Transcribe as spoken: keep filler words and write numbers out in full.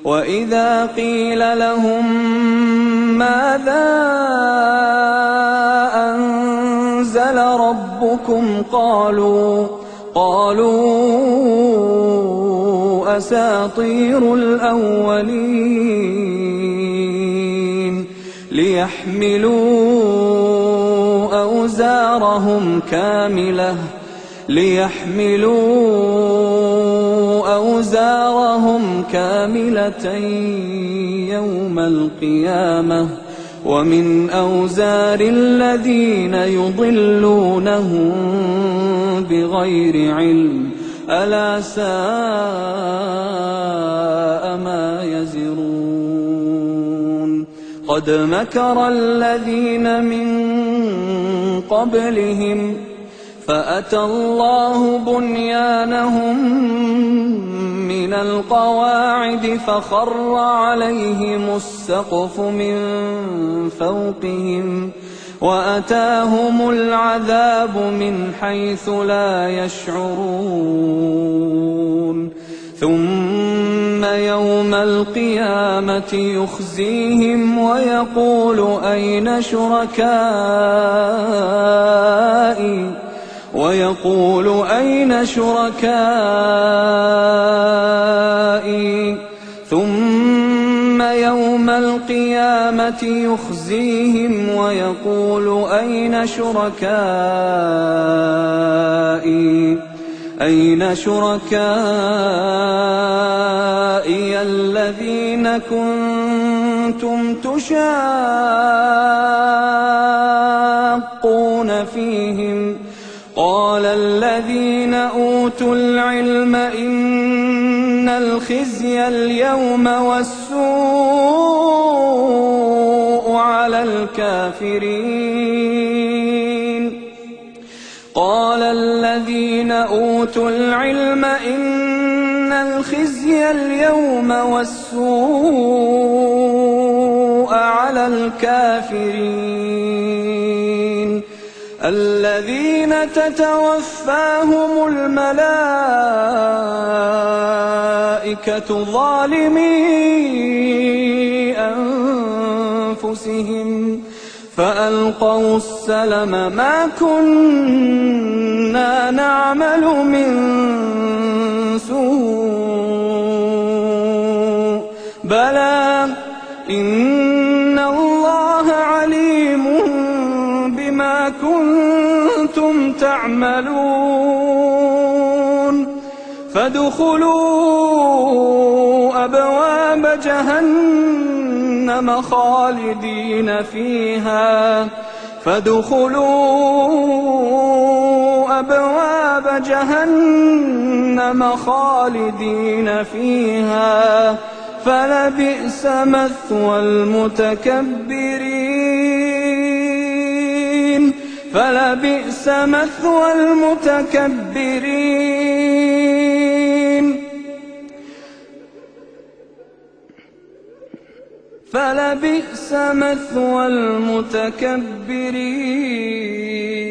وإذا قيل لهم ماذا أنزل ربكم قالوا قالوا أساطير الأولين ليحملوا أوزارهم كاملة ليحملوا أوزارهم كاملة يوم القيامة ومن أوزار الذين يضلونهم بغير علم ألا ساء ما يزرون قد مكر الذين من قبلهم فأتى الله بنيانهم من القواعد فخر عليهم السقف من فوقهم وأتاهم العذاب من حيث لا يشعرون ثم يوم القيامة يخزيهم ويقول أين شركائي ويقول أين شركائي ثم يوم القيامة يخزيهم ويقول أين شركائي أين شركائي الذين كنتم تشاقون فيهم قال الذين أوتوا العلم إن الخزي اليوم والسوء على الكافرين قال الذين أوتوا العلم إن الخزي اليوم والسوء على الكافرين الذين تتوفاهم الملائكة ظالمي أنفسهم فألقوا السلم ما كنا نعمل من سوء بلى إن الله عليم بما كنتم تعملون فادخلوا أبواب جهنم خالدين فيها فادخلوا أبواب جهنم خالدين فيها فلبئس مثوى المتكبرين فلبئس مثوى المتكبرين فلبئس مثوى المتكبرين